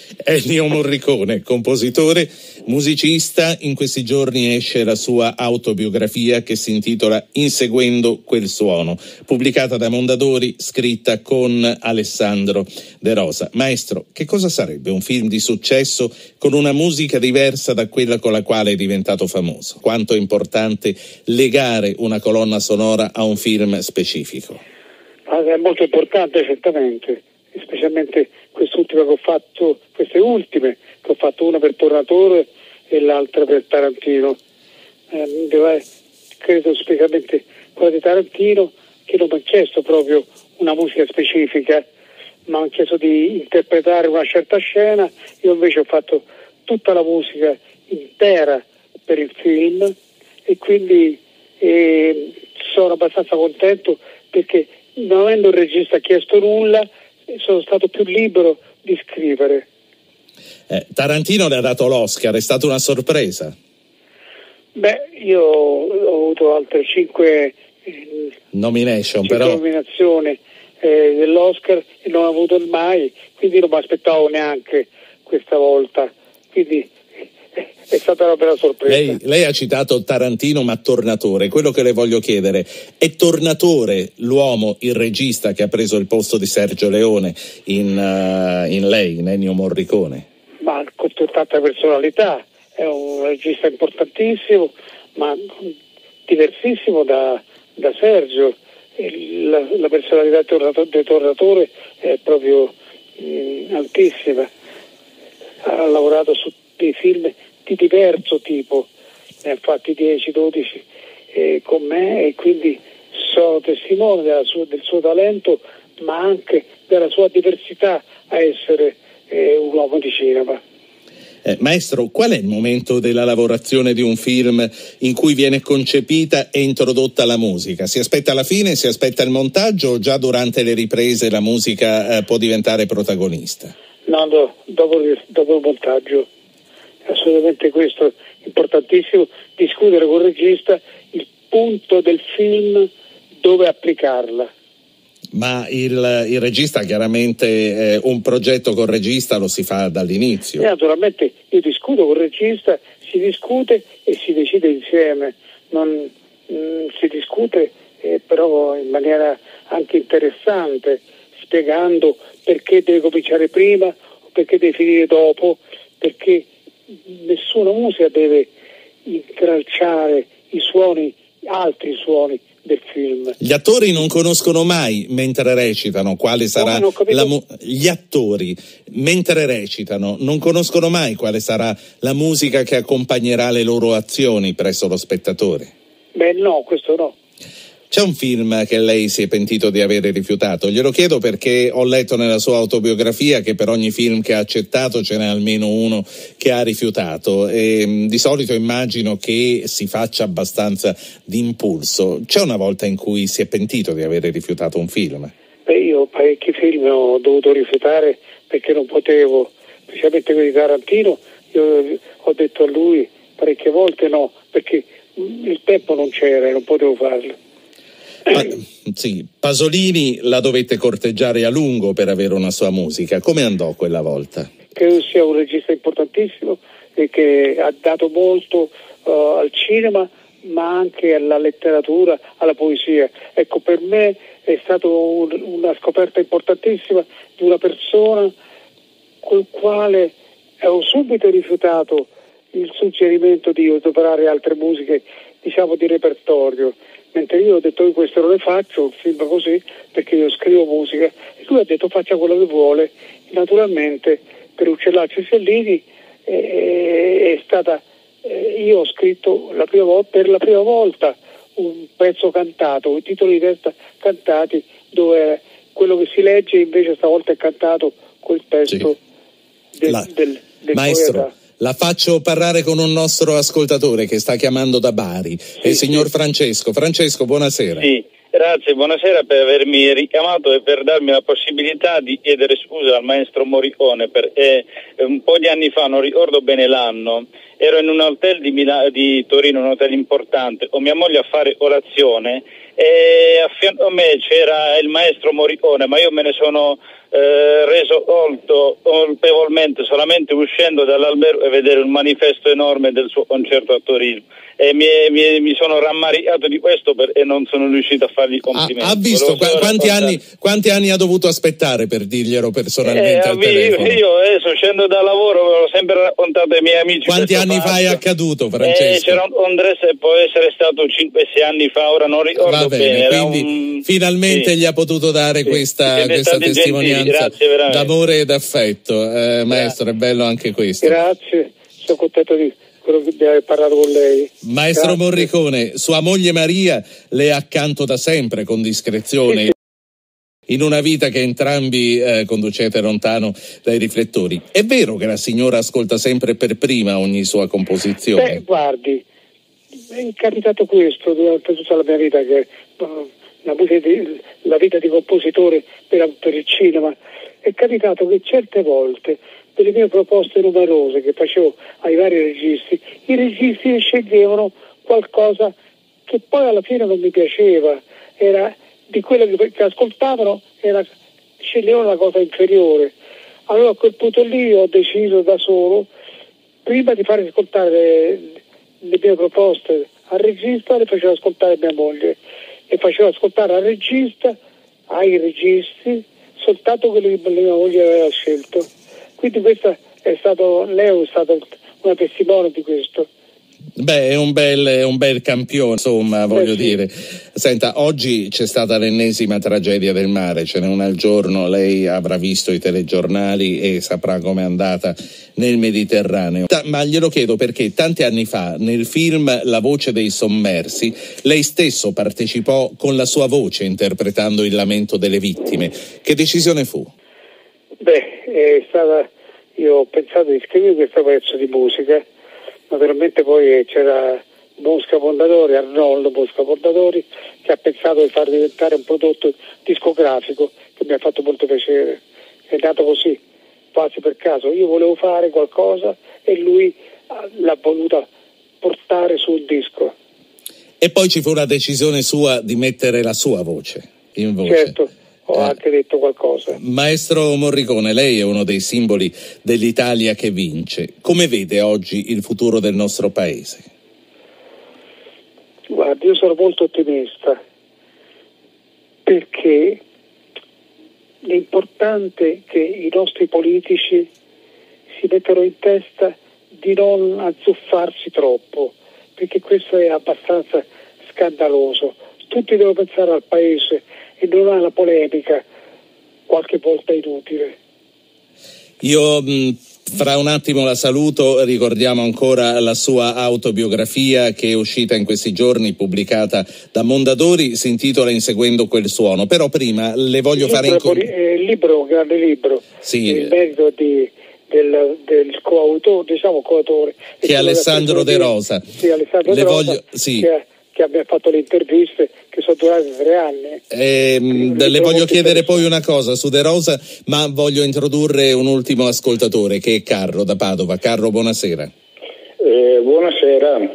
Ennio Morricone, compositore, musicista. In questi giorni esce la sua autobiografia che si intitola Inseguendo quel suono, pubblicata da Mondadori, scritta con Alessandro De Rosa. Maestro, che cosa sarebbe un film di successo con una musica diversa da quella con la quale è diventato famoso? Quanto è importante legare una colonna sonora a un film specifico? È molto importante, certamente, specialmente queste ultime che ho fatto, una per Tornatore e l'altra per Tarantino. Credo specialmente quella di Tarantino, che non mi ha chiesto proprio una musica specifica, ma mi ha chiesto di interpretare una certa scena. Io invece ho fatto tutta la musica intera per il film e quindi sono abbastanza contento, perché non avendo il regista chiesto nulla sono stato più libero di scrivere. Tarantino le ha dato l'Oscar, è stata una sorpresa? Io ho avuto altre 5 nominazioni dell'Oscar e non ho avuto mai, quindi non mi aspettavo neanche questa volta, quindi è stata una bella sorpresa. Lei ha citato Tarantino, ma Tornatore, quello che le voglio chiedere, è Tornatore l'uomo, il regista che ha preso il posto di Sergio Leone in lei, in Ennio Morricone? Ma con tanta personalità, è un regista importantissimo, ma diversissimo da Sergio. La personalità di Tornatore è proprio altissima. Ha lavorato su dei film di diverso tipo, ne ha fatti 10-12 con me, e quindi sono testimone del suo talento, ma anche della sua diversità a essere un uomo di cinema. Maestro, qual è il momento della lavorazione di un film in cui viene concepita e introdotta la musica? Si aspetta alla fine, si aspetta il montaggio, o già durante le riprese la musica può diventare protagonista? No, dopo il montaggio. Assolutamente, questo è importantissimo, discutere con il regista il punto del film dove applicarla. Ma il regista, chiaramente un progetto col regista lo si fa dall'inizio. Naturalmente io discuto con il regista, si discute e si decide insieme, non si discute però in maniera anche interessante, spiegando perché deve cominciare prima o perché deve finire dopo, perché nessuna musica deve intralciare altri suoni del film. Gli attori non conoscono mai, mentre recitano, quale sarà gli attori mentre recitano non conoscono mai quale sarà la musica che accompagnerà le loro azioni presso lo spettatore. No, questo no. C'è un film che lei si è pentito di avere rifiutato? Glielo chiedo perché ho letto nella sua autobiografia che per ogni film che ha accettato ce n'è almeno uno che ha rifiutato, e di solito immagino che si faccia abbastanza d'impulso. C'è una volta in cui si è pentito di avere rifiutato un film? Io parecchi film ho dovuto rifiutare perché non potevo, specialmente quelli di Tarantino. Io ho detto a lui parecchie volte no, perché il tempo non c'era e non potevo farlo. Sì, Pasolini la dovette corteggiare a lungo per avere una sua musica. Come andò quella volta? Credo sia un regista importantissimo e che ha dato molto al cinema, ma anche alla letteratura, alla poesia. Ecco, per me è stata una scoperta importantissima di una persona col quale ho subito rifiutato il suggerimento di operare altre musiche, diciamo di repertorio. Mentre io ho detto che questo non le faccio, un film così, perché io scrivo musica, e lui ha detto faccia quello che vuole. Naturalmente per Uccellacci e Fellini è stata, io ho scritto per la prima volta un pezzo cantato, con titoli di testa cantati, dove quello che si legge invece stavolta è cantato col testo del maestro. poeta. La faccio parlare con un nostro ascoltatore che sta chiamando da Bari, il signor Francesco. Francesco, buonasera. Sì, grazie, buonasera per avermi richiamato e per darmi la possibilità di chiedere scusa al maestro Morricone, perché un po' di anni fa, non ricordo bene l'anno, ero in un hotel di Torino, un hotel importante, con mia moglie a fare colazione, e a fianco a me c'era il maestro Morricone, ma io me ne sono reso conto colpevolmente solamente uscendo dall'albergo e vedere un manifesto enorme del suo concerto a Torino, e mi sono rammaricato di questo e non sono riuscito a fargli complimenti. Ha visto quanti anni ha dovuto aspettare per dirglielo personalmente al telefono? Io adesso scendo da lavoro, ho sempre raccontato ai miei amici. Quanti anni fa è accaduto, Francesco? C'era un congresso, può essere stato 5-6 anni fa, ora non ricordo bene. Quindi finalmente gli ha potuto dare questa testimonianza d'amore e d'affetto. Maestro, è bello anche questo. Grazie, sono contento di quello che aver parlato con lei. Maestro Morricone, sua moglie Maria le è accanto da sempre con discrezione. Sì. In una vita che entrambi conducete lontano dai riflettori. È vero che la signora ascolta sempre per prima ogni sua composizione? Guardi, è capitato questo durante tutta la mia vita, che la vita di compositore per il cinema. È capitato che certe volte delle mie proposte numerose che facevo ai vari registi, i registi sceglievano qualcosa che poi alla fine non mi piaceva, era di quello che ascoltavano, sceglievano la cosa inferiore. Allora a quel punto lì ho deciso da solo, prima di fare ascoltare le mie proposte al regista, le facevo ascoltare mia moglie e facevo ascoltare al regista, ai registi, soltanto quello che mia moglie aveva scelto. Quindi lei è stata una testimone di questo. Beh, è un bel campione, insomma, voglio dire. Senta, oggi c'è stata l'ennesima tragedia del mare, ce n'è una al giorno, lei avrà visto i telegiornali e saprà com'è andata nel Mediterraneo. Ma glielo chiedo perché tanti anni fa, nel film La voce dei sommersi, lei stesso partecipò con la sua voce interpretando il lamento delle vittime. Che decisione fu? Io ho pensato di scrivere questo pezzo di musica. Naturalmente poi c'era Arnoldo Mosca Fondatori, che ha pensato di far diventare un prodotto discografico, che mi ha fatto molto piacere. È nato così, quasi per caso. Io volevo fare qualcosa e lui l'ha voluta portare su un disco. E poi ci fu la decisione sua di mettere la sua voce in voce. Certo. Ho anche detto qualcosa. Maestro Morricone, lei è uno dei simboli dell'Italia che vince. Come vede oggi il futuro del nostro paese? Guardi, io sono molto ottimista, perché l'importante è che i nostri politici si mettano in testa di non azzuffarsi troppo, perché questo è abbastanza scandaloso. Tutti devono pensare al paese e non alla polemica, qualche volta inutile. Io fra un attimo la saluto, ricordiamo ancora la sua autobiografia che è uscita in questi giorni, pubblicata da Mondadori, si intitola Inseguendo quel suono, però prima le voglio fare il libro, un grande libro, sì. Il merito del coautore, che è Alessandro De Rosa. Sì, Alessandro De Rosa, che abbia fatto le interviste che sono durate 3 anni. Le voglio chiedere poi una cosa su De Rosa, ma voglio introdurre un ultimo ascoltatore che è Carlo da Padova. Carlo, buonasera. Buonasera.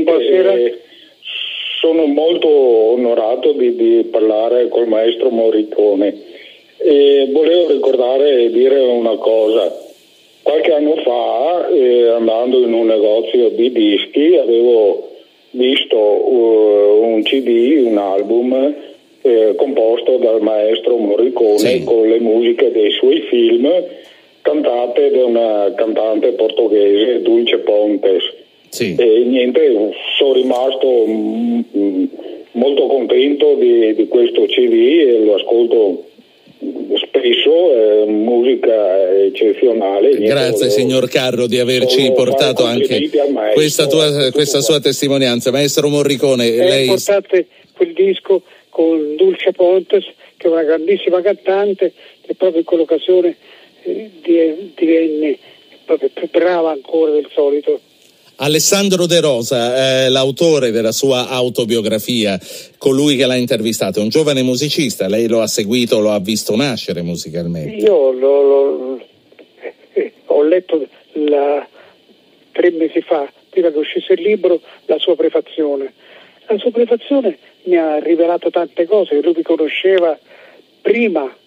Sono molto onorato di parlare col maestro Morricone e volevo ricordare e dire una cosa. Qualche anno fa, andando in un negozio di dischi, avevo visto un CD, un album composto dal maestro Morricone, sì, con le musiche dei suoi film, cantate da una cantante portoghese, Dulce Pontes. Sì. E niente, sono rimasto molto contento di questo CD e lo ascolto spesso, musica eccezionale. Grazie signor Carro di averci portato anche questa sua testimonianza. Maestro Morricone, è importante quel disco con Dulce Pontes, che è una grandissima cantante, che proprio in quell'occasione divenne proprio più brava ancora del solito. Alessandro De Rosa, l'autore della sua autobiografia, colui che l'ha intervistato, è un giovane musicista, lei lo ha seguito, lo ha visto nascere musicalmente. Io ho letto 3 mesi fa, prima che uscisse il libro, la sua prefazione. La sua prefazione mi ha rivelato tante cose che lui mi conosceva prima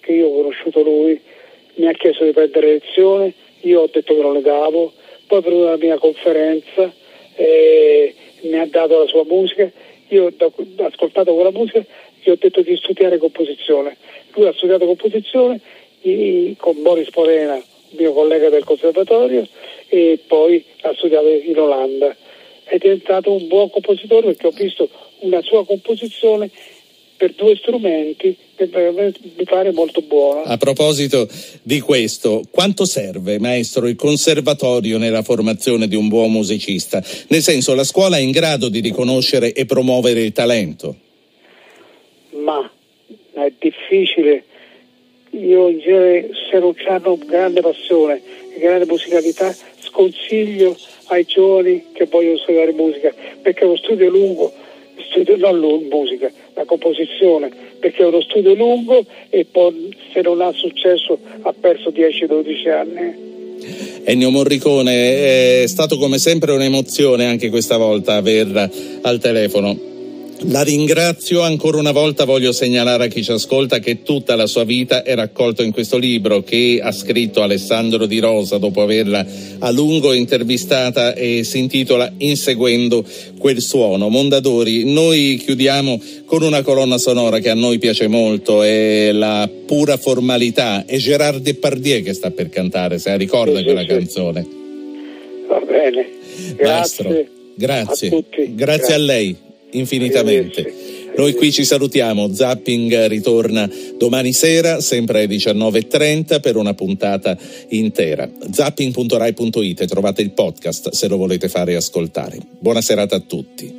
che io ho conosciuto lui, mi ha chiesto di prendere lezione, io ho detto che non le davo, poi è venuta la mia conferenza, mi ha dato la sua musica, io ho ascoltato quella musica, gli ho detto di studiare composizione. Lui ha studiato composizione con Boris Porena, mio collega del conservatorio, e poi ha studiato in Olanda. È diventato un buon compositore perché ho visto una sua composizione per 2 strumenti che mi pare molto buona. A proposito di questo, quanto serve, maestro, il conservatorio nella formazione di un buon musicista? Nel senso, la scuola è in grado di riconoscere e promuovere il talento? Ma è difficile. Io in genere, se non hanno grande passione e grande musicalità, sconsiglio ai giovani che vogliono studiare musica, perché è uno studio lungo, musica, la composizione, perché è uno studio lungo e poi se non ha successo ha perso 10-12 anni. Ennio Morricone, è stato come sempre un'emozione anche questa volta averla al telefono. La ringrazio ancora una volta, voglio segnalare a chi ci ascolta che tutta la sua vita è raccolto in questo libro che ha scritto Alessandro Di Rosa dopo averla a lungo intervistata e si intitola Inseguendo quel suono. Mondadori, noi chiudiamo con una colonna sonora che a noi piace molto, è la pura formalità, è Gérard Depardieu che sta per cantare, se la ricorda quella canzone. Va bene, grazie. Maestro, grazie. A tutti. Grazie a lei. Infinitamente. Noi qui ci salutiamo. Zapping ritorna domani sera sempre alle 19:30 per una puntata intera. Zapping.rai.it, trovate il podcast se lo volete fare ascoltare. Buona serata a tutti.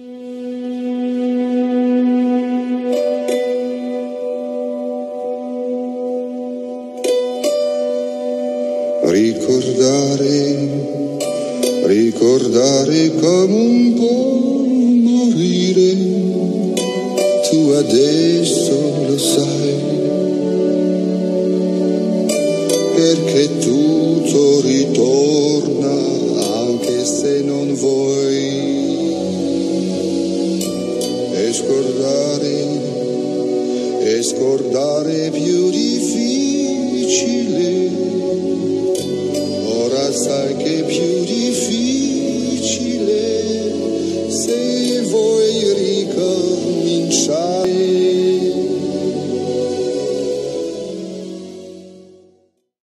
Ricordare come un po' morire, tu adesso lo sai, perché tutto ritorna anche se non vuoi, e scordare più difficile, ora sai che è più difficile